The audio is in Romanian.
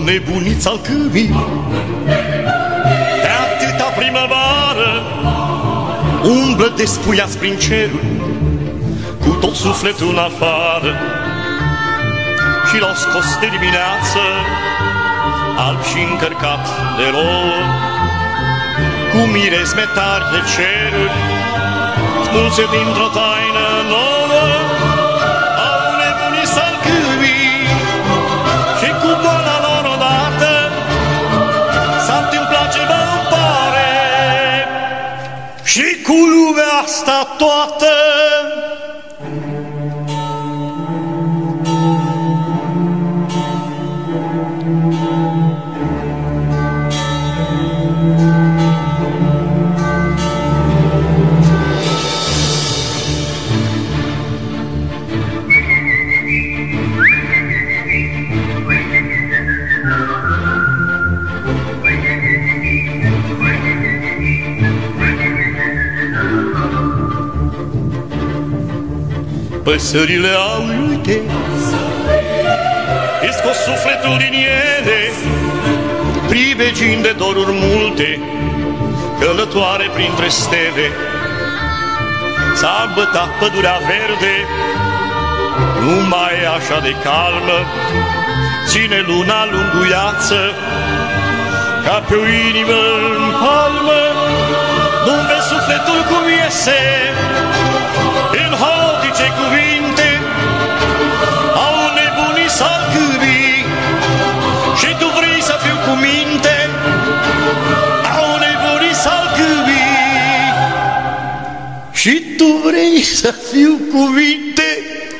nebuniț al câmii, de atâta primăvară umblă despuiați prin cerul, cu tot sufletul în afară. Și l-au scos de dimineață, alb și încărcat de rouă, cu mirezme tari de ceruri, smulse dintr-o taină nouă. Au nebunit salcâmii și cu boala lor odată s-a întâmplat ceva îmi pare, și cu lumea asta toată. Păsările au uite, îi scos sufletul din ele, privegind de doruri multe, călătoare printre stele. S-a bătat pădurea verde, nu mai e așa de calmă, ține luna lunguiață, ca pe o inimă în palmă. Nu-mi vezi sufletul cum iese, în haotice cuvinte, au nebunii salcâmii, și tu vrei să fiu cu minte. Au nebunii salcâmii, și tu vrei să fiu cu minte.